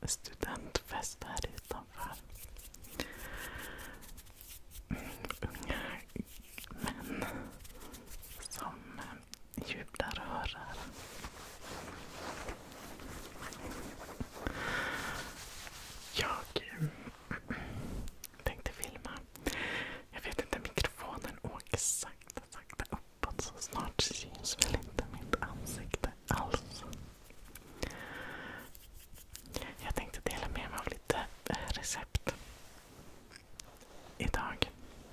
studentfest här utanför. Unga män som jublar och hurrar. Jag tänkte filma. Jag vet inte, mikrofonen åker sakta uppåt, så snart syns väl inte mitt ansikte alls. Jag tänkte dela med mig av lite recept idag.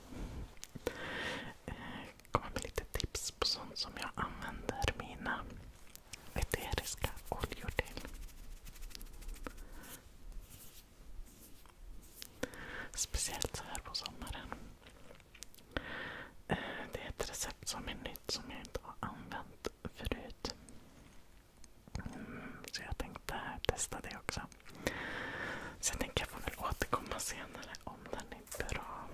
Komma med lite tips på sånt som jag använder mina eteriska oljor till. Speciellt så här på sommaren. Det är ett recept som är nytt, som jag inte har använt förut. Så jag tänkte testa det också. Så jag tänker jag får väl återkomma senare om den är bra.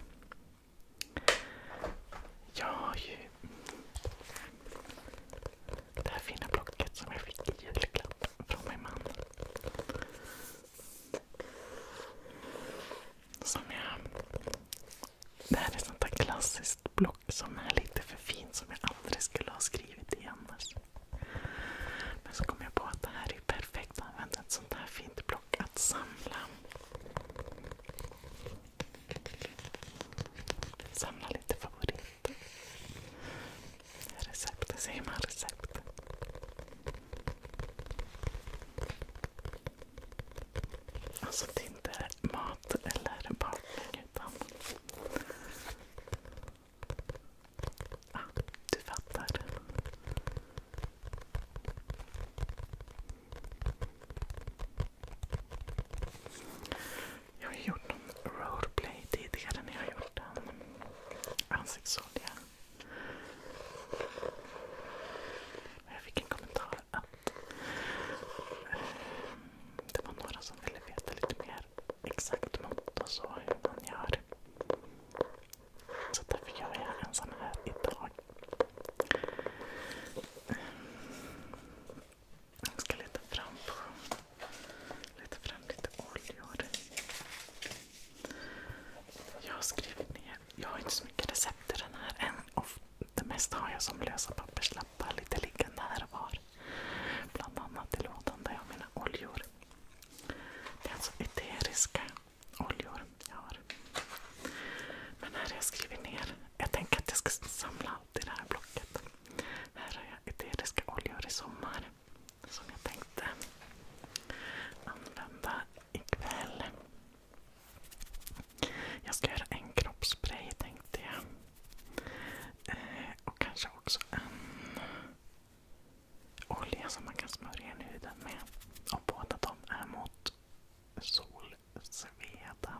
Jag har ju det här fina blocket som jag fick i julklapp från min man. Det här är ett sånt där klassiskt block som är lite för fint, som jag aldrig skulle ha skrivit i annars. Men så kom jag på att det här är perfekt att använda ett sånt här fint block att samla. Samla lite favoriter. Recept, säger man recept. Alltså det är inte mat eller bakning utan du fattar. Jag har gjort någon roleplay tidigare när jag har gjort en ansiktsolja. Jag fick en kommentar att det var några som ville veta lite mer exakt mått och så hur man gör. Så därför gör jag en sån här idag. Jag ska leta fram lite oljor. Jag har skrivit ner. Jag har inte så mycket recept i den här än. Och det mesta har jag som lösa papperslappar lite liggande här och var. Bland annat i lådan där jag har mina oljor. Det är alltså eteriska oljor jag har. Men här har jag skrivit ner. Jag tänker att jag ska samla allt i det här blocket. Här har jag eteriska oljor i sommar som jag tänkte använda ikväll. Jag ska göra en kroppsspray tänkte jag. Och kanske också en olja som man kan smörja in huden med. Och båda de är mot solsveda.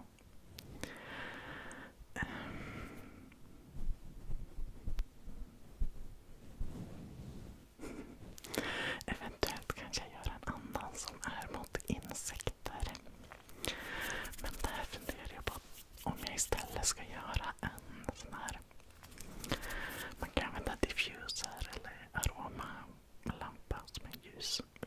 Eventuellt kanske jag gör en annan som är mot insekter. Men där funderar jag på om jag istället ska göra en sån här. Man kan använda diffuser eller aromalampa som är ljus.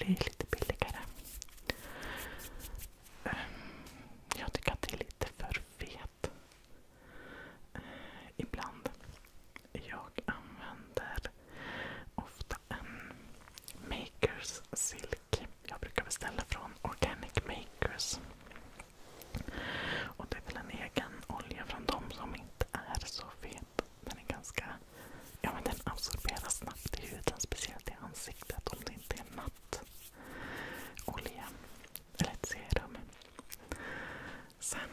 blir lite billigare. Jag tycker att det är lite för fet. Ibland. Jag använder ofta en Makers Silk. Jag brukar beställa från Organic Makers. Och det är väl en egen olja från dem som inte är så fet. Den är ganska... Ja, men den absorberar snabbt i huden, speciellt i ansiktet om det inte är matt olja eller ett serum. Sen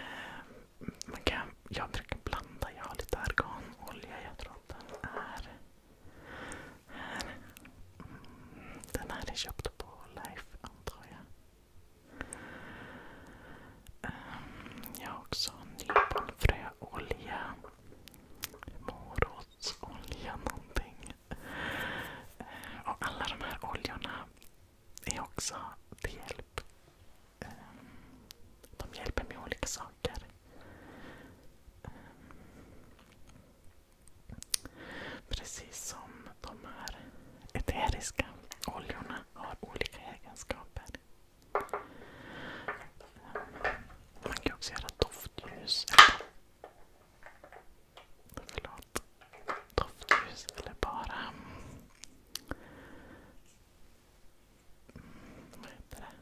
jag brukar blanda. Jag har lite arganolja. Jag tror att den är här. Den här är köpt på Life, antar jag. Jag har också nyponfröolja, morotsolja någonting. Och alla de här oljorna är också till hjälp. De hjälper med olika saker. Precis som de här eteriska oljorna har olika egenskaper. Man kan också göra doftljus. Doftljus eller bara... Vad heter det?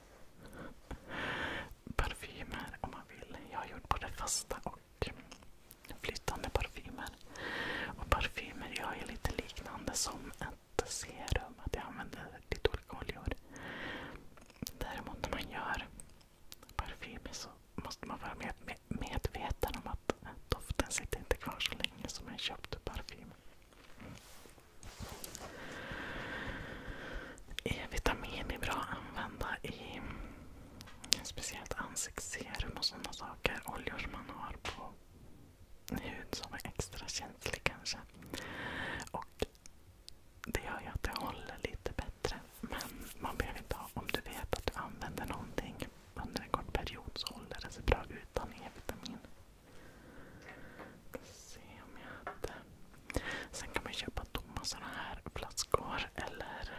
Parfymer om man vill. Jag har gjort både fasta och flytande parfymer. Och parfymer gör jag lite liknande som ett serum. Att jag använder lite olika oljor. Däremot när man gör parfymer så måste man vara medveten om att doften sitter inte kvar så länge som en köpt parfym. E-vitamin är bra att använda i speciellt ansiktsserum och sådana saker. Oljor som man har på hud som är extra känslig kanske. Och det gör ju att det håller lite bättre. Men man behöver inte ha, om du vet att du använder någonting under en kort period så håller det sig bra utan E-vitamin. Se om jag hade. Sen kan man köpa tomma sådana här flaskor eller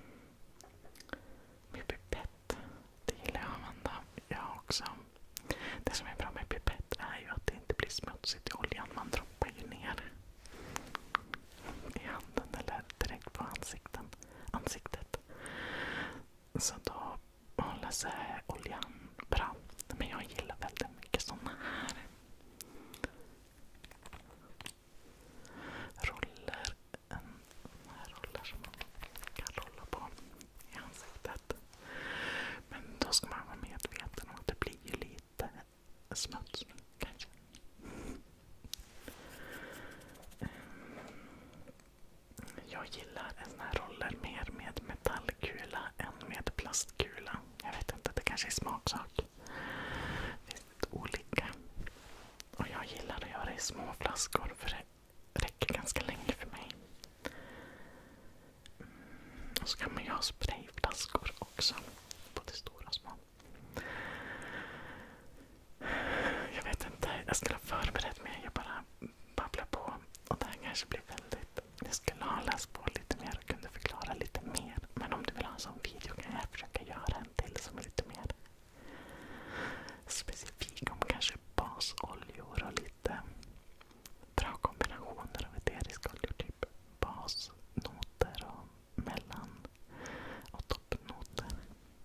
med pipett. Det gillar jag att använda. Jag också. Det som är bra med pipett är ju att det inte blir smutsigt i oljan. Man droppar ju ner i handen eller direkt på ansiktet. Så då håller sig oljan bra. Men jag gillar väldigt mycket såna här roller. Roller som man kan rolla på i ansiktet. Men då ska man vara medveten om att det blir ju lite smuts kanske. Jag gillar såna här roller mer med metallkula än med plastkula. Jag vet inte, det kanske är smaksak. Det är lite olika. Och jag gillar att göra i små flaskor för det räcker ganska länge för mig. Och så kan man ju ha sprayflaskor också. Både stora och små. Jag vet inte, jag skulle ha förberett mig. Jag bara babblar på. Och det här kanske blir väldigt... Jag skulle ha läst på lite mer och kunde förklara lite mer. Men om du vill ha en sån video kan jag försöka göra en till som är lite mer specifik om kanske basoljor och lite bra kombinationer av eteriska oljor. Typ basnoter och mellan och toppnoter.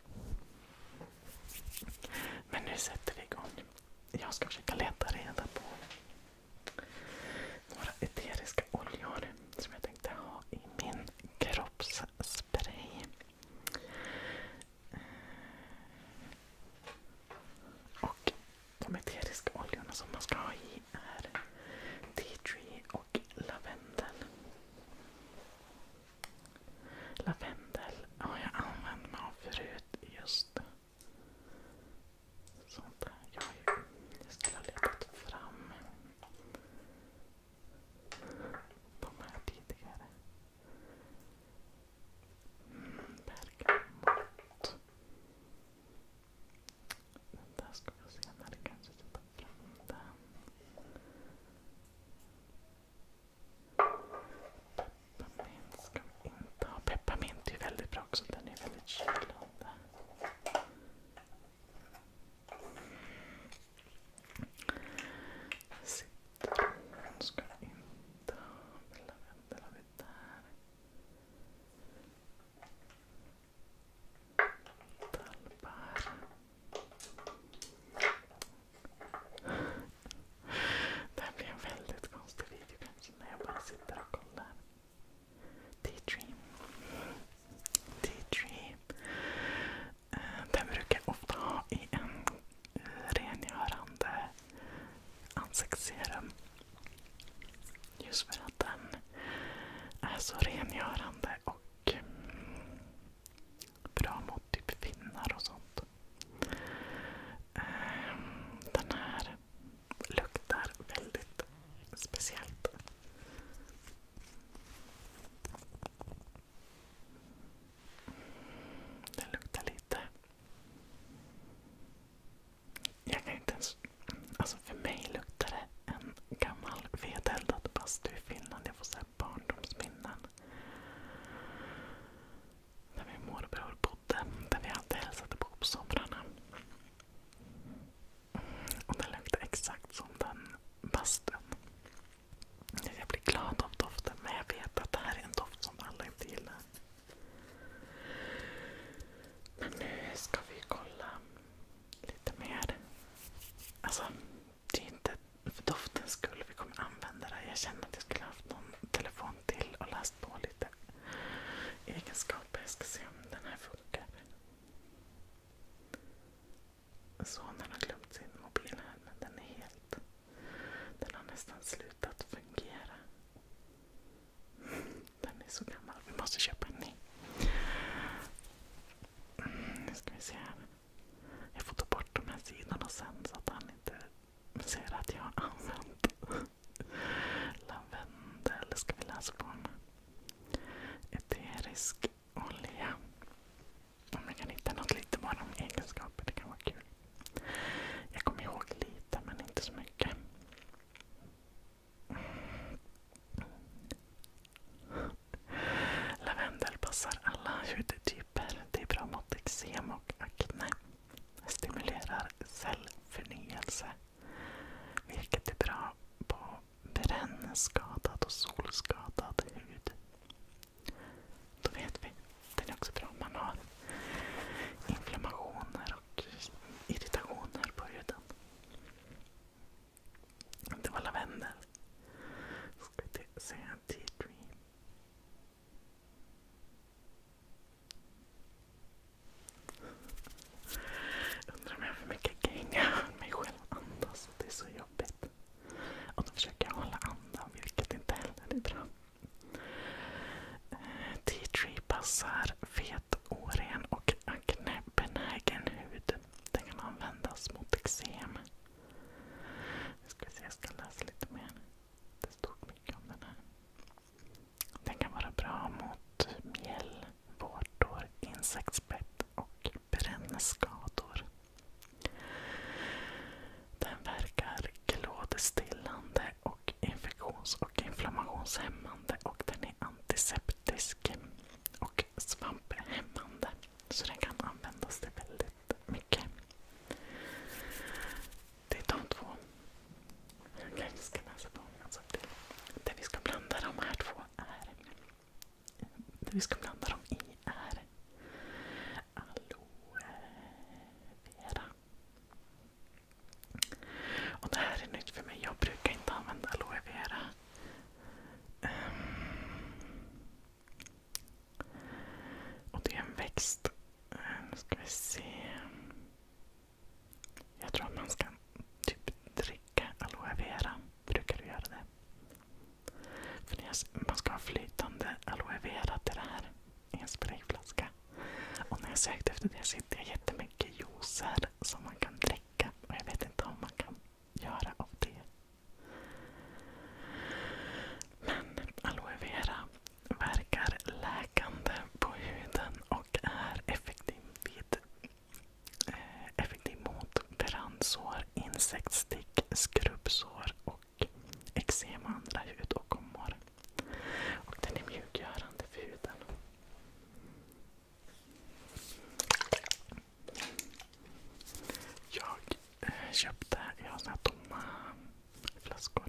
så här fet, oren och aknebenägen hud. Den kan användas mot eksem. Nu ska vi se, jag ska läsa lite mer. Det stod mycket om den här. Den kan vara bra mot mjäll, vårtor, insektsbett och brännskador. Den verkar klådestillande och infektions- och inflammationshämmande och den är antiseptisk och svamphämmande. Så den kan användas till väldigt mycket. Det är de två. Jag ska läsa på. Alltså det vi ska blanda de här två är. Det vi ska blanda dem i är aloe vera. Och det här är nytt för mig. Jag brukar inte använda aloe vera. Och det är en växt. Nu ska vi se. Jag tror att man ska typ dricka aloe vera. Brukar du göra det? För man ska ha flytande aloe vera till det här i en sprayflaska. Och när jag sökte efter det så hittade jag jättemycket juicer som man kan dricka. Och jag vet inte om man kan göra av det. Men aloe vera verkar läkande på huden och är effektiv mot brandsår, insektsstick, skrubbsår och eksem och andra hudåkommor. Och den är mjukgörande för huden. Jag har såna tomma flaskor.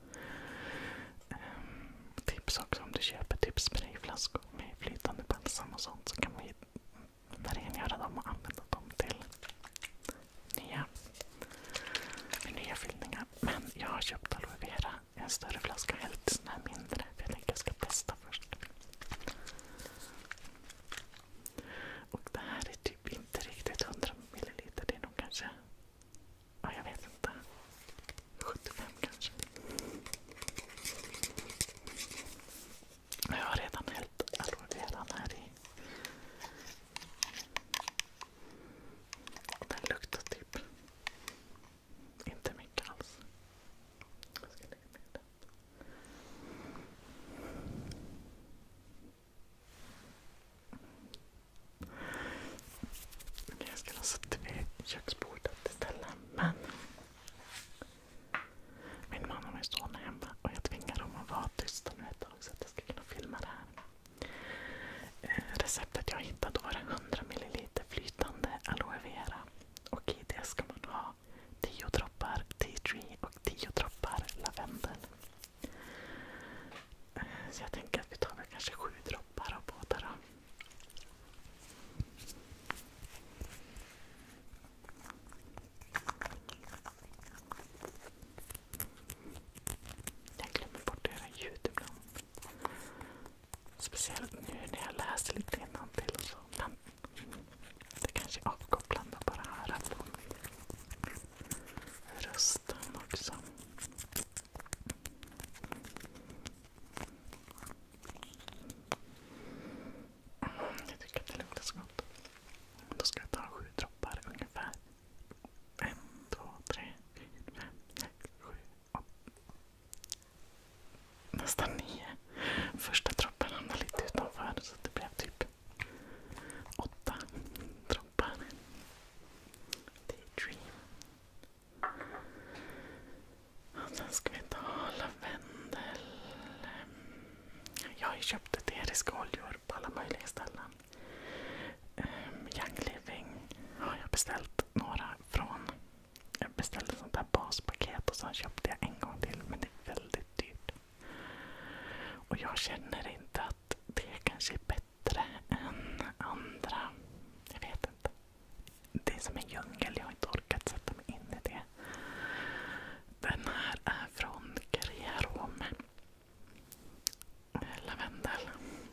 Tips också om du köper typ sprayflaskor med flytande balsam och sånt så kan man ju rengöra dem och använda dem till nya fyllningar. Men jag har köpt aloe vera i en större flaska, helt sån här mindre. För jag tänker jag ska testa först. Och det här är typ inte riktigt 100 milliliter. Det är nog kanske, jag vet inte, 75 kanske. Jag har redan hällt aloe veran här i. Och den luktar typ inte mycket alls. Jag ska lägga med den. Jag skulle ha suttit vid köksbordet istället. Men min man och min son är hemma och jag tvingar dem att vara tysta nu ett tag så att jag ska kunna filma det här. Receptet jag hittade var 100 milliliter flytande aloe vera. Och i det ska man ha 10 droppar tea tree och 10 droppar lavendel. Så jag tänker att vi tar väl kanske 7 droppar av båda då. Jag glömmer bort att göra ljud ibland. Speciellt nu när jag läser lite innantill och så. Men det kanske är avkopplande att bara höra på rösten också. Jag tycker att det luktar så gott. Då ska jag ta 7 droppar ungefär. 1, 2, 3, 4, 5, 6, 7, 8. Nästan 9. Första droppen hamnade lite utanför så det blev typ 8 droppar. Tea tree. Och sen ska vi ta lavendel. Jag har ju köpt eteriska oljor på alla möjliga ställen. Young Living har jag beställt några från. Jag beställde sånt här baspaket och sen köpte jag en gång till, men det är väldigt dyrt. Och jag känner inte att det kanske är bättre än andra. Jag vet inte. Det är som en djungel, jag har inte orkat sätta mig in i det. Den här är från Kerjarome. Lavendel.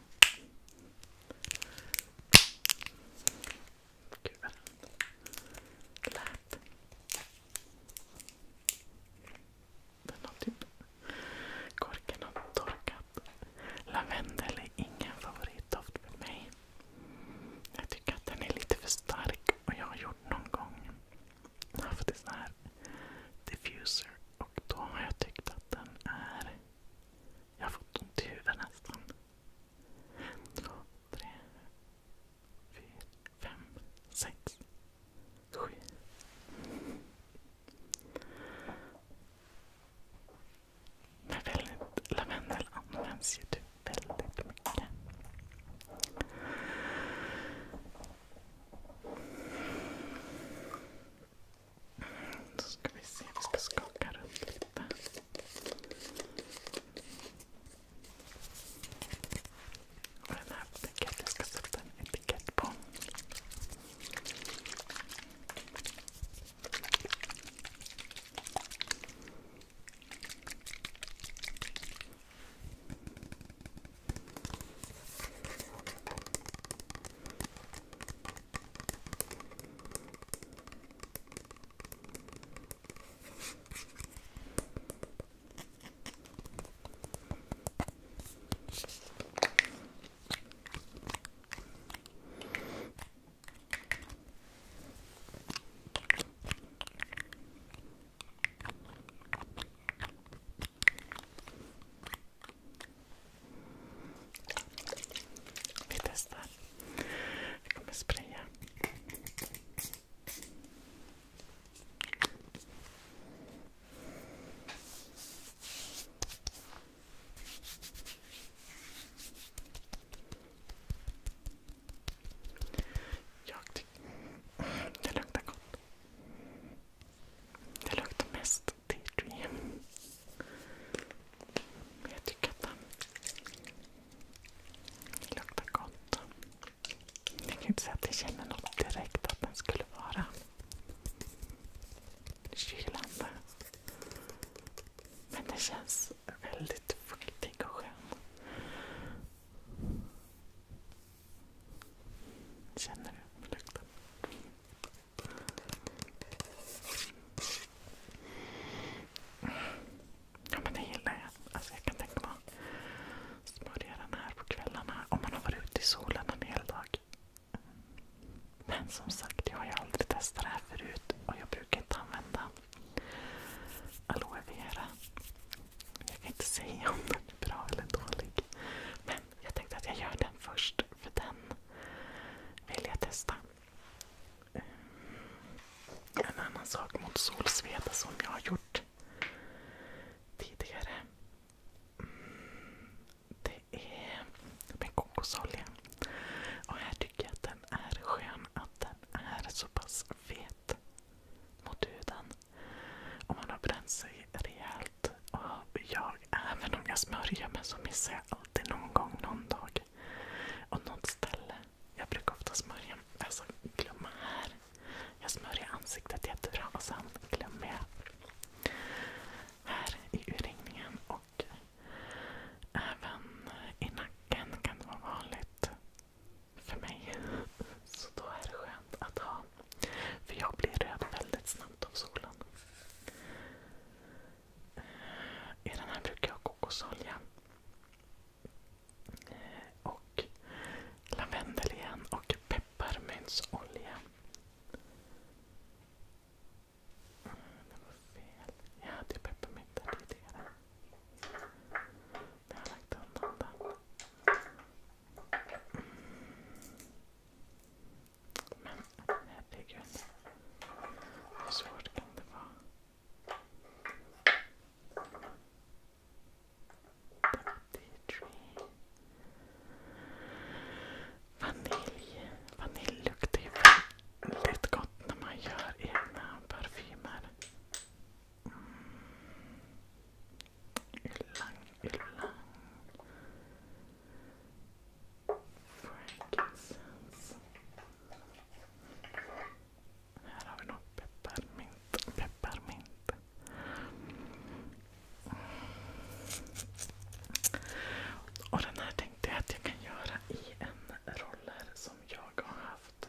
Gud vad det lät. Den har typ korken har torkat. inte säga att jag känner något direkt att den skulle vara kylande. Men det känns väldigt fuktig och skön. Känner du lukten? Ja, men det gillar jag. Alltså jag kan tänka mig att smörja den här på kvällarna om man har varit ute i solen en hel dag. Men som sagt, jag har ju aldrig testat det här förut och jag brukar inte använda aloe vera. Jag kan inte säga om den är bra eller dålig. Men jag tänkte att jag gör den först, för den vill jag testa. En annan sak mot solsveda som jag har gjort tidigare, det är med kokosolja. Och här tycker jag att den är skön, att den är så pass fet mot huden. Om man har bränt sig rejält. Och även om jag smörjer mig så missar jag alltid någon gång, någon dag. Och något ställe. Jag brukar ofta smörja, alltså glömma här. Jag smörjer ansiktet jättebra och sen glömmer jag här i urringningen. Och även i nacken kan det vara vanligt för mig. Så då är det skönt att ha. För jag blir röd väldigt snabbt av solen. I den här brukar jag ha kokosolja. Och lavendel igen och pepparmyntsolja. Det var fel. Jag hade pepparmynta tidigare. Jag har lagt undan den. Men herregud. Hur svårt kan det vara? Tea tree. Vanilj luktar ju väldigt gott när man gör egna parfymer. Ylang. Frankincense. Här har vi nog pepparmint. Och den här tänkte jag att jag kan göra i en roller som jag har haft.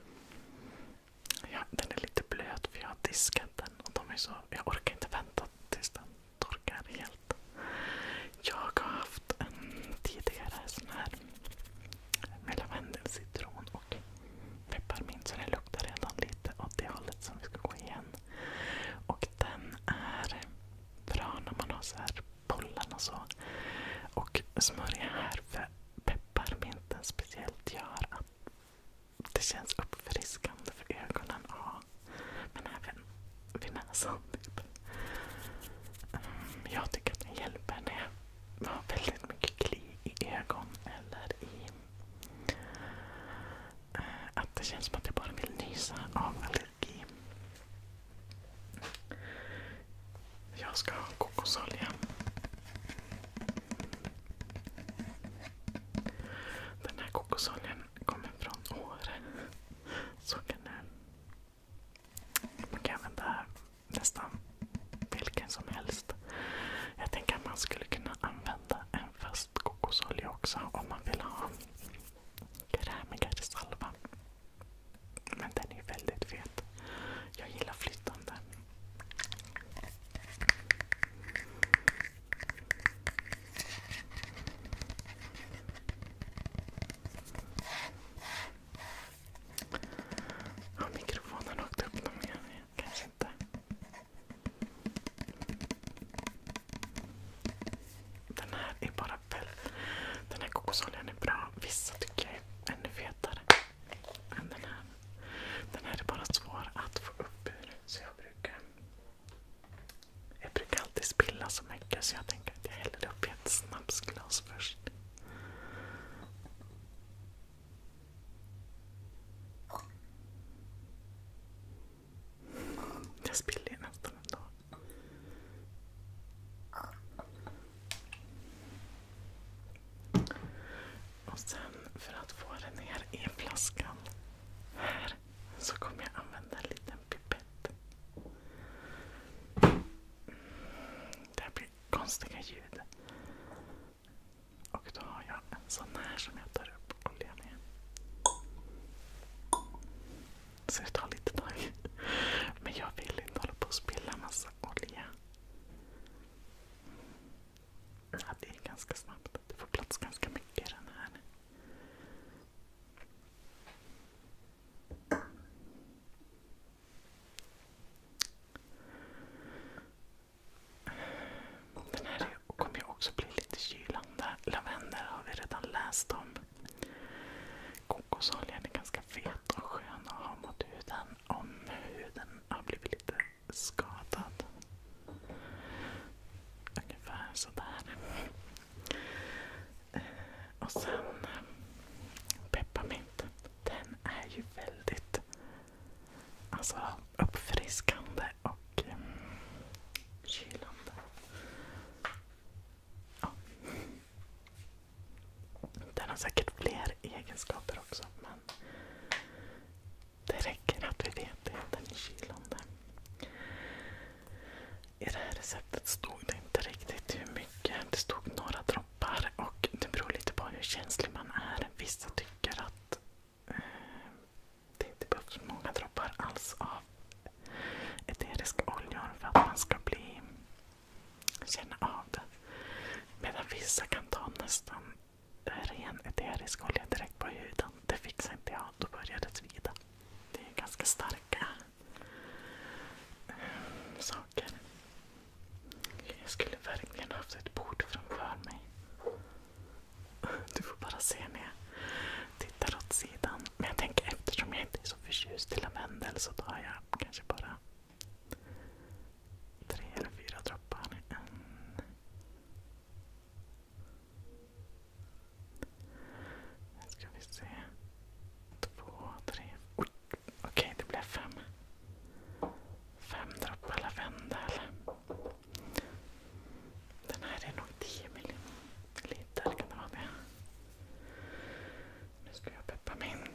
Ja, den är lite blöt för jag har diskat den och de är så, jag orkar inte vänta tills den torkar helt. Jag har haft en tidigare sån här med lavendel, citron och pepparmint, så den luktar redan lite åt det hållet som vi ska gå igen. Och den är bra när man har så här pollen och så. Och smörja här, för pepparminten speciellt gör att det känns uppfriskande för ögonen. Ja. Men även vid näsan typ. Jag tycker att den hjälper när jag har väldigt mycket kli i ögon eller i att det känns som att jag bara vill nysa av allergi. Jag ska ha kokosolja. Den här kokosoljan kommer från Åre. Så kan man kan använda nästan vilken som helst. Jag tänker att man skulle kunna använda en fast kokosolja också om man vill ha krämigare salva. Men den är väldigt fet. Jag gillar flytande. för att få det ner i flaskan här så kommer jag använda en liten pipett. Det blir konstiga ljud. Och då har jag en sån här som jag tar upp olja med. Så det tar lite tag. Men jag vill inte hålla på att spilla massa olja. Ja, det är ganska snabbt. Det får plats ganska mycket i den här. Den här kommer ju också bli lite kylande. Lavendel har vi redan läst om. Kokosoljan är ganska fet och skön att ha mot huden om huden har blivit lite skadad. Ungefär sådär. Och sen pepparmint. Den är ju väldigt uppfriskande och kylande. Ja. Den har säkert fler egenskaper också, men det räcker att vi vet det. Den är kylande. I det här receptet stod det inte riktigt hur mycket. Det stod några droppar och det beror lite på hur känslig man är. Vissa tycker att det inte behövs många droppar alls av eteriska oljor för att man ska känna av det. Medan vissa kan ta nästan ren eterisk olja direkt på huden. Det fixar inte jag. Då börjar det svida. Det är ganska starka saker. Jag skulle verkligen haft ett bord framför mig. Du får bara se när jag tittar åt sidan. Men jag tänker eftersom jag inte är så förtjust i lavendel så tar jag kanske bara 3 eller 4 droppar. Nu ska vi se. 2, 3. Oj, okej, det blev 5. 5 droppar lavendel. Den här är nog 10 milliliter, kan det vara det. Nu ska jag pepparmint.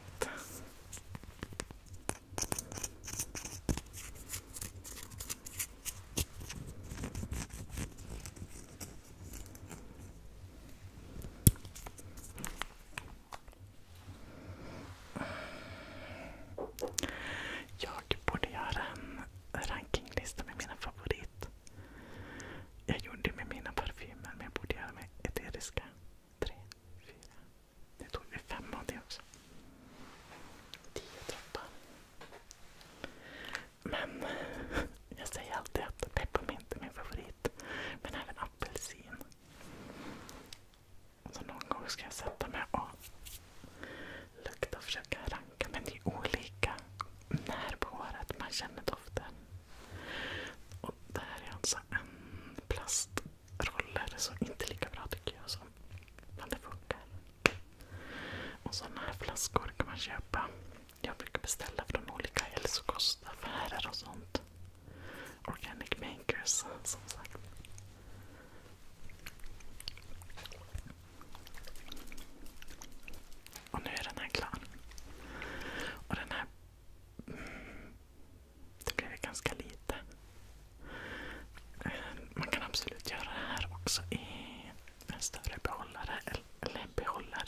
Jag borde göra en rankinglista med mina favorit. Jag gjorde med mina parfymer, men jag borde göra med eteriska. 3, 4. Nu tog vi 5 av det också. 10 droppar. Men jag säger alltid att pepparmint är min favorit. Men även apelsin. Så någon gång ska jag sätta mig och lukta och försöka ranka. Men det är olika när på året man känner doften. Och det här är alltså en plastroller, så inte lika bra tycker jag som men det funkar. Och sådana här flaskor kan man köpa. Jag brukar beställa från olika hälsokostaffärer och sånt. Organic makers, som sagt. Och nu är den här klar. Och den här det blev ganska lite. Man kan absolut göra det här också i en större behållare eller behållare.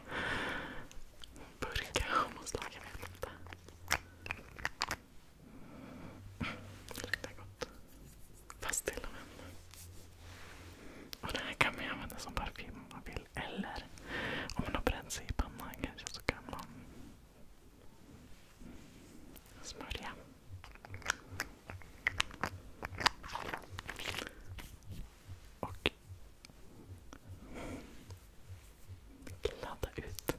Burk av något slag, jag vet inte. Det luktar gott. Fast till och med. Och det här kan man använda som parfym om man vill. Eller om man har bränt sig i pannan kanske så kan man smörja. Och ladda ut.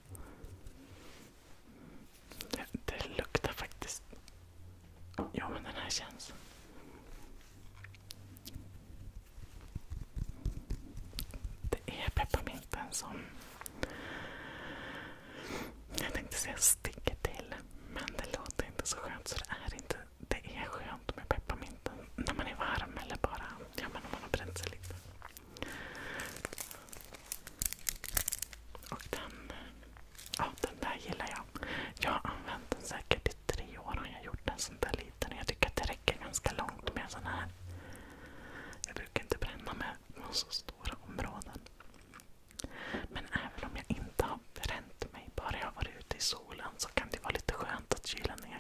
Det luktar faktiskt. Ja, men den här känns. Det är pepparminten som jag tänkte säga sticker till. Men det låter inte så skönt, så det är inte. Det är skönt med pepparminten när man är varm eller bara om man har bränt sig lite. Och den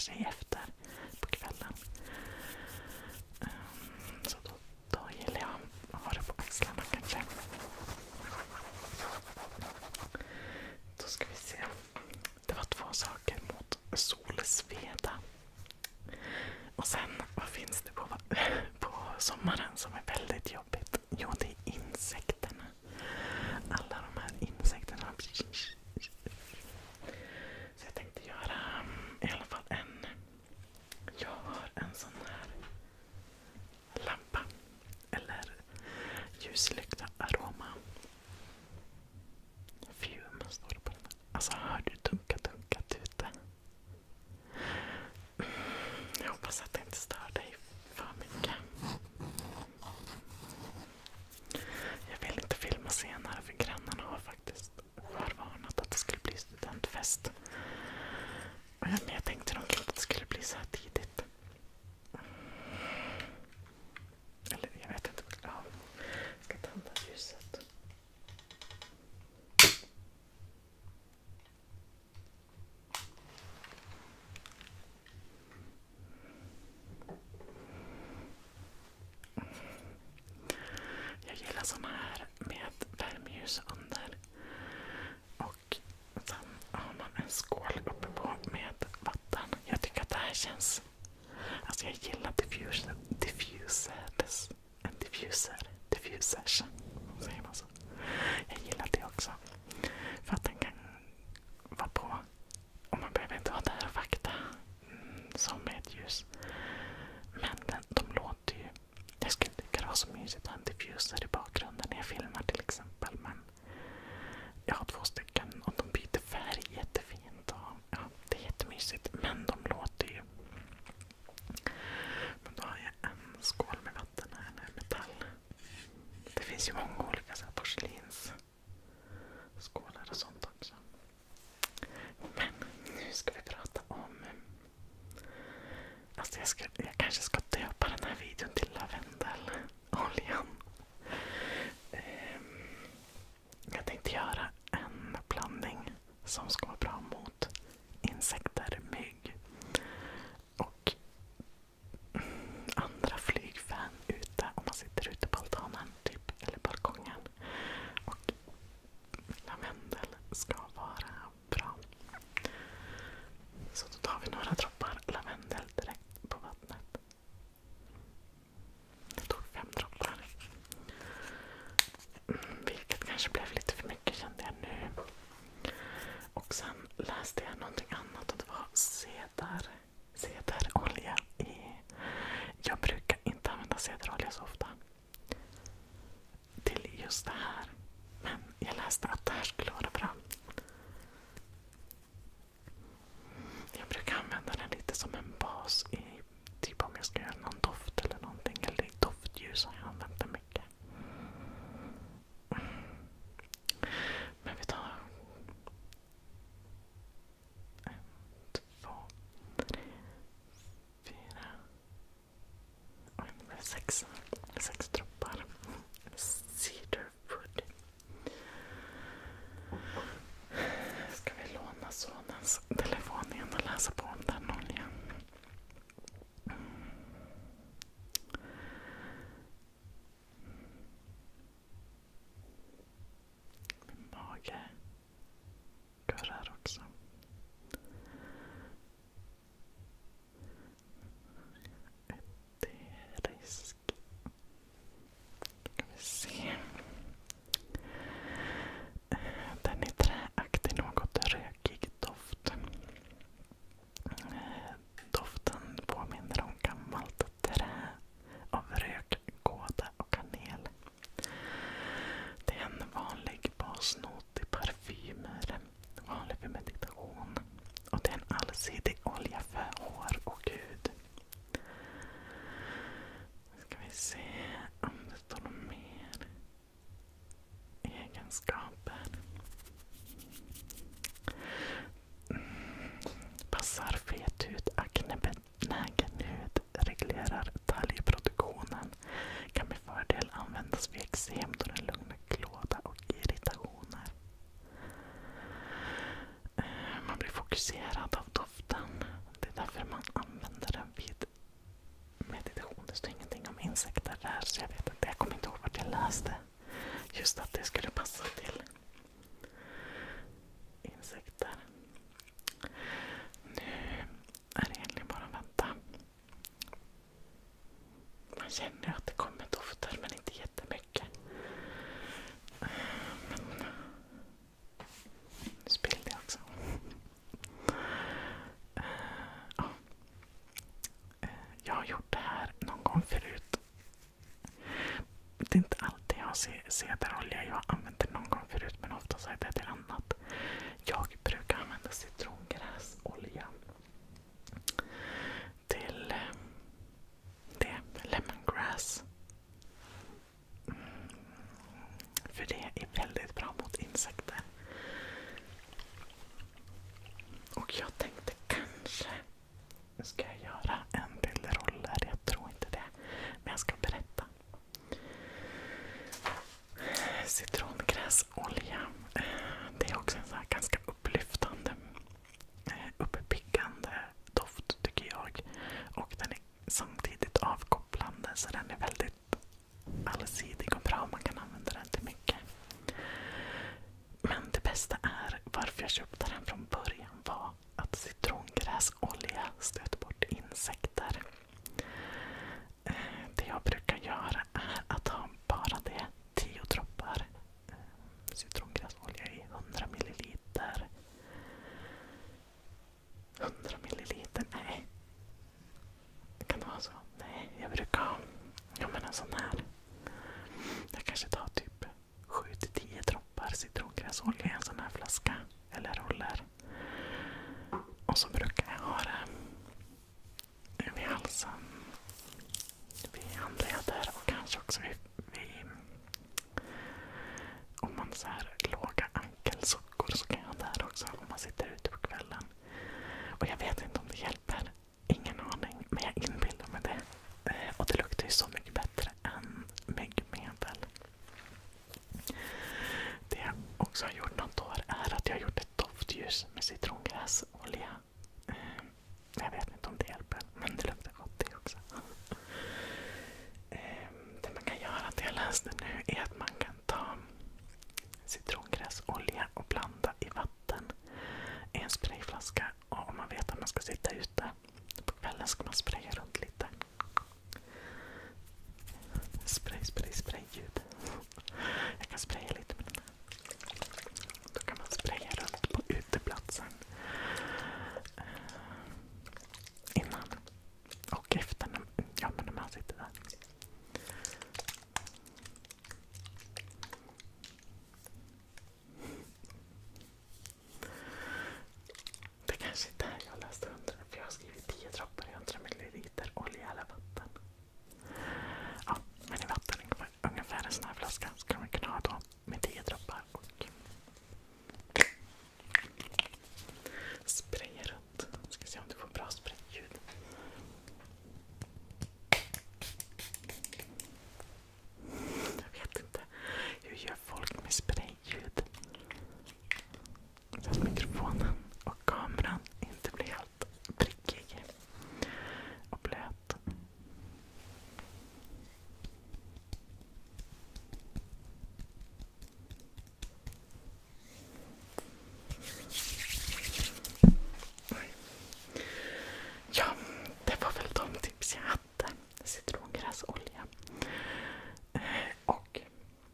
sig efter på kvällen. Så då gillar jag att ha det på axlarna kanske. Då ska vi se. Det var 2 saker mot solsveda. Och sen, vad finns det på sommaren som är väldigt jobbigt? Jo, det är insekterna. Alla de här insekterna. Så jag tänkte göra i alla fall jag har en sån här lampa. Eller ljuslykta aroma. Fume står det på den. Alltså, hör du dunkat ute? Jag hoppas att det inte stör dig för mycket. Jag vill inte filma senare för grannarna har faktiskt förvarnat att det skulle bli studentfest. Men jag tänkte nog inte att det skulle bli så här tidigt. Eller jag vet inte. Ja, jag ska tända ljuset. Jag gillar såna här med värmeljus under. Och sen har man en skål uppe på med vatten. Jag tycker att det här känns... Alltså jag gillar diffusers. Säger man så? Jag gillar det också. För att den kan vara på. Och man behöver inte vara där och vakta som med ett ljus. Men de låter ju... Jag skulle tycka det var så mysigt att ha en diffuser i bakgrunden när jag filmar till exempel. Men jag har 2 stycken och de byter färg jättefint. Och, ja, det är jättemysigt. Men de låter ju... Men då har jag en skål med vatten här, med metall. Det finns ju många olika så här porslins skålar och sånt också. Men nu ska vi prata om... Alltså jag kanske ska döpa den här videon till lavendeloljan. Jag tänkte göra en blandning som ska vara bra mot insekter, mygg och andra flygfän ute om man sitter ute på altanen typ, eller balkongen. Och lavendel ska vara bra. Så då tar vi några droppar lavendel direkt på vattnet. Jag tog 5 droppar. Vilket kanske blev lite för mycket kände jag nu. Och sen läste jag någonting annat och det var cederolja i... Jag brukar inte använda cederolja så ofta till just det här. Men jag läste att det här skulle vara bra. Jag brukar använda den lite som en bas i typ om jag ska göra någon doft eller någonting. Eller i doftljus har jag använt den mycket. Men vi tar 1, 2, 3, 4 och 6 droppar cedarwood. Ska vi låna sonens telefon igen och läsa på om den oljan? Min mage kurrar också. Eterisk. Ska vi se. Den är träaktig, något rökig doft. Doften påminner om gammalt trä av rök, kåda och kanel. Det är en vanlig basnot i parfymer, vanlig för meditation. Och det är en allsidig olja för hår och hud. Ska vi se om det står något mer. Egenskaper. Passar fet hud, aknebenägen hud, reglerar talgproduktionen. Kan med fördel användas vid eksem då den lugnar klåda och irritationer. Man blir fokuserad av doften. Det är därför man känner att det kommer dofter, men inte jättemycket. Men nu spillde jag också. Ja. Jag har gjort det här någon gång förut. Det är inte alltid jag har cederolja. Jag har använt det någon gång förut, men ofta så är det till annat. Jag brukar använda citrongräsolja till det, lemongrass. För det är väldigt bra mot insekter. Och jag tänkte kanske ska jag göra en till roller. Jag tror inte det, men jag ska berätta. Citrongräsolja. Det är också en så här ganska upplyftande, uppiggande doft tycker jag. Och den är samtidigt avkopplande, så den är väldigt allsidig och bra. Man kan använda den till mycket. Men det bästa är varför jag köpte den från början var att citrongräsolja stöter bort insekter. Det jag brukar göra är att ha bara det 10 droppar citrongräsolja i 100 milliliter. 100 milliliter? Nej. Kan det vara så? Nej, jag brukar ha en sån här. Jag kanske tar typ 7-10 droppar citrongräsolja i en sån här flaska eller roller. Och så brukar jag ha det vid halsen, vid handleder och kanske också vid om man så här låga ankelsockor, så kan jag ha där också om man sitter ute på kvällen. Och jag vet inte om det hjälper. Ingen aning, men jag inbillar mig det. Och det luktar ju så mycket bättre än myggmedel. Det jag också har gjort något år är att jag har gjort ett doftljus med citrongräsolja. Jag vet inte om det hjälper, men det luktar gott det också. Det man kan göra, det jag läste nu, är att man kan ta citrongräsolja och blanda i vatten i en sprayflaska. Och om man vet att man ska sitta ute på kvällen ska man spraya runt lite. Spray ljud. Jag kan spraya lite med den här. Då kan man spraya runt på uteplatsen. Innan och efter när man sitter där. Det kanske inte är jag läste 100, för jag har skrivit 10 droppar i 100 milliliter olja eller vatten. Ja, men i vatten ungefär en sån här flaska ska man kunna ha då med 10 droppar och spraya runt. Ska se om du får bra sprayljud. Jag vet inte. Hur gör folk med sprayljud? Så att mikrofonen och kameran inte blir helt prickig och blöt. Ja, det var väl de tips jag hade. Citrongräsolja. Och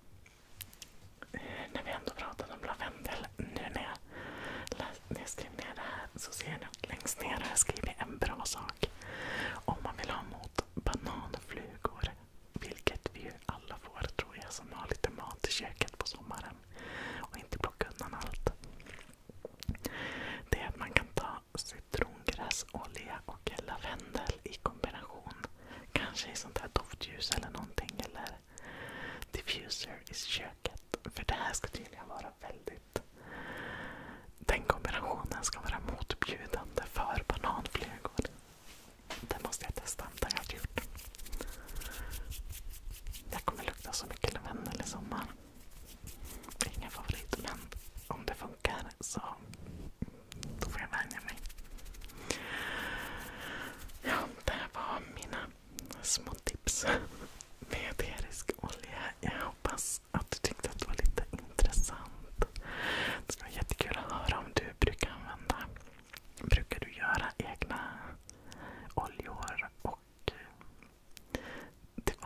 när vi ändå pratade om lavendel, nu när jag skrev ner det här så ser jag att längst ner har jag skrivit en bra sak. Om man vill ha mot bananflugor, vilket vi ju alla får tror jag som har lite mat i köket på sommaren och inte plocka undan allt. Det är att man kan ta citrongräsolja och lavendel i kombination. Kanske i sånt här doftljus eller någonting, eller diffuser i köket. För det här ska tydligen vara väldigt... Den kombinationen ska vara motbjudande för bananflugor. Det måste jag testa. Det har jag gjort. Det kommer lukta så mycket lavendel i sommar. Ingen favorit, men om det funkar så då får jag vänja mig. Ja, det här var mina små tips med eterisk olja. Jag hoppas att du tyckte att det var lite intressant. Det skulle vara jättekul att höra om du brukar använda. Brukar du göra egna oljor och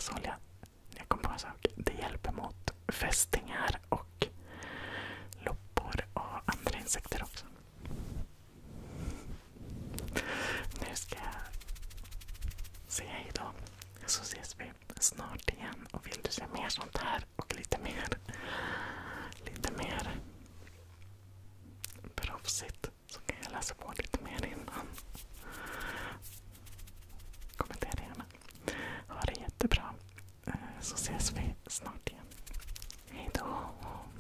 kokosnötsolja. Jag kom på en sak. Det hjälper mot fästingar och loppor och andra insekter också. Nu ska jag säga hej då. Så ses vi snart igen. Och vill du se mer sånt här och lite mer proffsigt så kan jag läsa på lite mer innan. Kommentera gärna. Ha det jättebra. Så ses vi snart igen. Hej då.